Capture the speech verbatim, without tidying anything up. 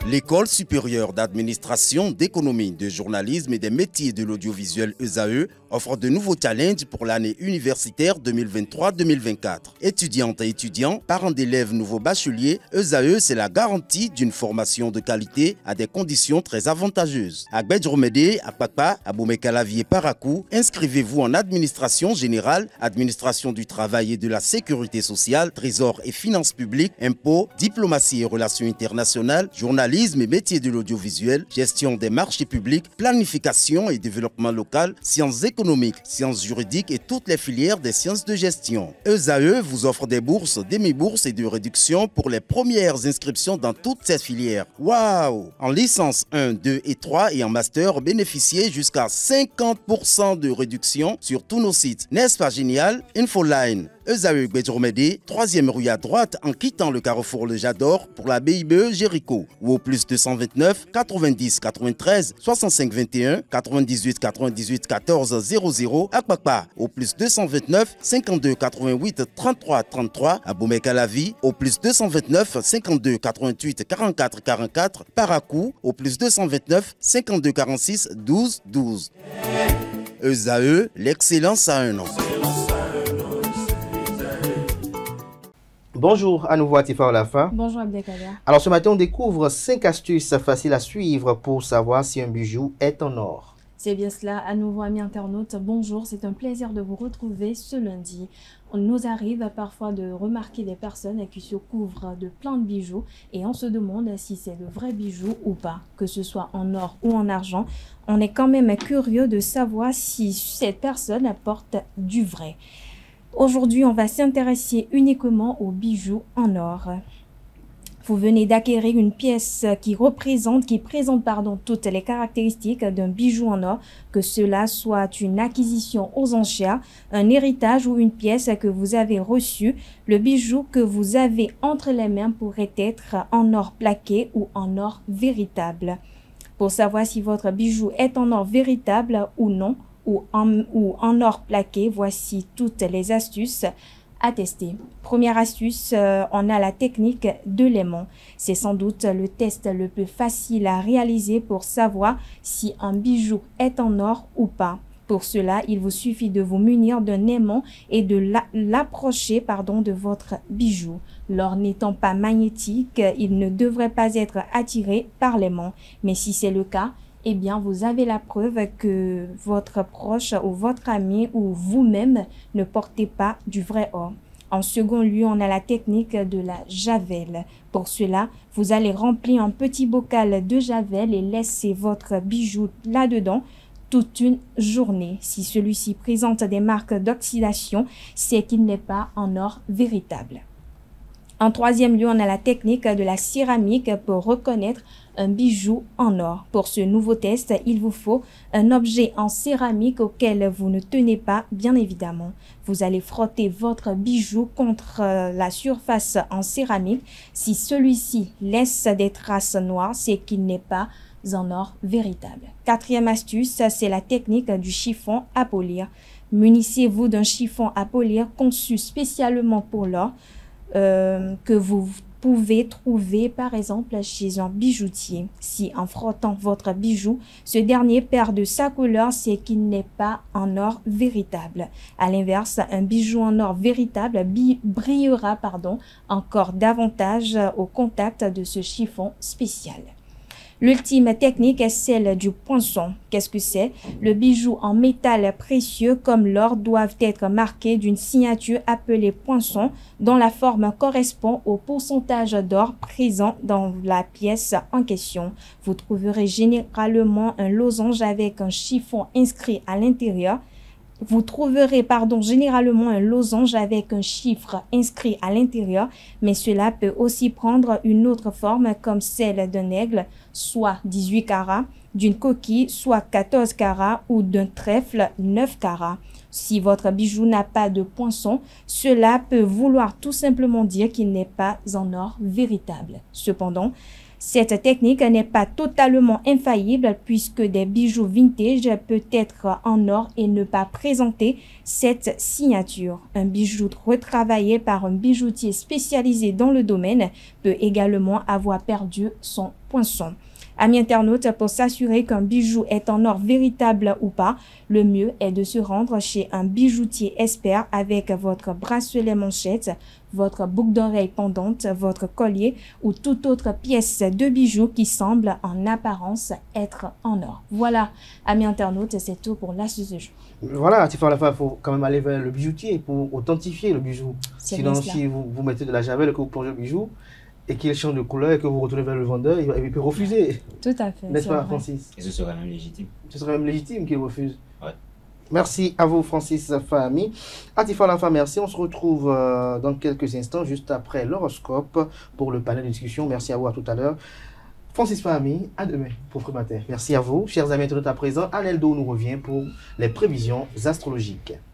L'École supérieure d'administration, d'économie, de journalisme et des métiers de l'audiovisuel E S A E offre de nouveaux challenges pour l'année universitaire deux mille vingt-trois deux mille vingt-quatre. Étudiantes et étudiants, parents d'élèves nouveaux bacheliers, E S A E c'est la garantie d'une formation de qualité à des conditions très avantageuses. À Gbedjromede, à Papa, à Boumekalavi et Parakou, inscrivez-vous en administration générale, administration du travail et de la sécurité sociale, trésor et finances publiques, impôts, diplomatie et relations internationales, journalisme et métiers de l'audiovisuel, gestion des marchés publics, planification et développement local, sciences économiques, sciences juridiques et toutes les filières des sciences de gestion. E S A E vous offre des bourses, demi-bourses et de réductions pour les premières inscriptions dans toutes ces filières. Waouh! En licence un, deux et trois et en master, bénéficiez jusqu'à cinquante pour cent de réduction sur tous nos sites. N'est-ce pas génial? Infoline. E S A E Gbedjromede, troisième rue à droite en quittant le carrefour Le Jador pour la B I B E Jéricho ou au plus deux cent vingt-neuf quatre-vingt-dix quatre-vingt-treize soixante-cinq vingt et un quatre-vingt-dix-huit quatre-vingt-dix-huit quatorze zéro zéro à Kpakpa au plus deux cent vingt-neuf cinquante-deux quatre-vingt-huit trente-trois trente-trois à Boumekalavi au plus deux cent vingt-neuf cinquante-deux quatre-vingt-huit quarante-quatre quarante-quatre Parakou au plus deux cent vingt-neuf cinquante-deux quarante-six douze douze. E S A E, l'excellence à un nom. Bonjour, à nouveau à Tifa Olafa. Bonjour Abdelkader. Alors ce matin, on découvre cinq astuces faciles à suivre pour savoir si un bijou est en or. C'est bien cela, à nouveau amis internautes, bonjour, c'est un plaisir de vous retrouver ce lundi. On nous arrive parfois de remarquer des personnes qui se couvrent de plein de bijoux et on se demande si c'est le vrai bijou ou pas, que ce soit en or ou en argent. On est quand même curieux de savoir si cette personne porte du vrai. Aujourd'hui, on va s'intéresser uniquement aux bijoux en or. Vous venez d'acquérir une pièce qui représente, qui présente pardon, toutes les caractéristiques d'un bijou en or, que cela soit une acquisition aux enchères, un héritage ou une pièce que vous avez reçue. Le bijou que vous avez entre les mains pourrait être en or plaqué ou en or véritable. Pour savoir si votre bijou est en or véritable ou non, ou en, ou en or plaqué, voici toutes les astuces à tester. Première astuce, euh, on a la technique de l'aimant. C'est sans doute le test le plus facile à réaliser pour savoir si un bijou est en or ou pas. Pour cela, il vous suffit de vous munir d'un aimant et de l'approcher pardon, de votre bijou. L'or n'étant pas magnétique, il ne devrait pas être attiré par l'aimant. Mais si c'est le cas, eh bien, vous avez la preuve que votre proche ou votre ami ou vous-même ne portez pas du vrai or. En second lieu, on a la technique de la javel. Pour cela, vous allez remplir un petit bocal de javel et laisser votre bijou là-dedans toute une journée. Si celui-ci présente des marques d'oxydation, c'est qu'il n'est pas en or véritable. En troisième lieu, on a la technique de la céramique pour reconnaître un bijou en or. Pour ce nouveau test, il vous faut un objet en céramique auquel vous ne tenez pas, bien évidemment. Vous allez frotter votre bijou contre la surface en céramique. Si celui-ci laisse des traces noires, c'est qu'il n'est pas en or véritable. Quatrième astuce, c'est la technique du chiffon à polir. Munissez-vous d'un chiffon à polir conçu spécialement pour l'or. Euh, que vous pouvez trouver par exemple chez un bijoutier. Si en frottant votre bijou, ce dernier perd de sa couleur, c'est qu'il n'est pas en or véritable. À l'inverse, un bijou en or véritable brillera pardon, encore davantage au contact de ce chiffon spécial. L'ultime technique est celle du poinçon. Qu'est-ce que c'est? Le bijou en métal précieux comme l'or doivent être marqués d'une signature appelée poinçon dont la forme correspond au pourcentage d'or présent dans la pièce en question. Vous trouverez généralement un losange avec un chiffon inscrit à l'intérieur. Vous trouverez pardon, généralement un losange avec un chiffre inscrit à l'intérieur, mais cela peut aussi prendre une autre forme comme celle d'un aigle, soit dix-huit carats, d'une coquille, soit quatorze carats, ou d'un trèfle, neuf carats. Si votre bijou n'a pas de poinçon, cela peut vouloir tout simplement dire qu'il n'est pas en or véritable. Cependant, Cette technique n'est pas totalement infaillible puisque des bijoux vintage peuvent être en or et ne pas présenter cette signature. Un bijou retravaillé par un bijoutier spécialisé dans le domaine peut également avoir perdu son poinçon. Amis internautes, pour s'assurer qu'un bijou est en or véritable ou pas, le mieux est de se rendre chez un bijoutier expert avec votre bracelet manchette, votre boucle d'oreille pendante, votre collier ou toute autre pièce de bijou qui semble en apparence être en or. Voilà, amis internautes, c'est tout pour l'astuce du jour. Voilà, il faut quand même aller vers le bijoutier pour authentifier le bijou. Sinon, si vous, vous mettez de la javel et que vous plongez le bijou, et qu'il change de couleur et que vous retournez vers le vendeur, il, il peut refuser. Tout à fait. N'est-ce pas, Francis? Et ce serait même légitime. Ce serait même légitime qu'il refuse. Ouais. Merci à vous, Francis Fahmi. Atifa Lafa, merci. On se retrouve euh, dans quelques instants, juste après l'horoscope, pour le panel de discussion. Merci à vous, à tout à l'heure. Francis Fahmi, à demain pour Primater. Merci à vous. Chers amis internautes, à présent, Aneldo nous revient pour les prévisions astrologiques.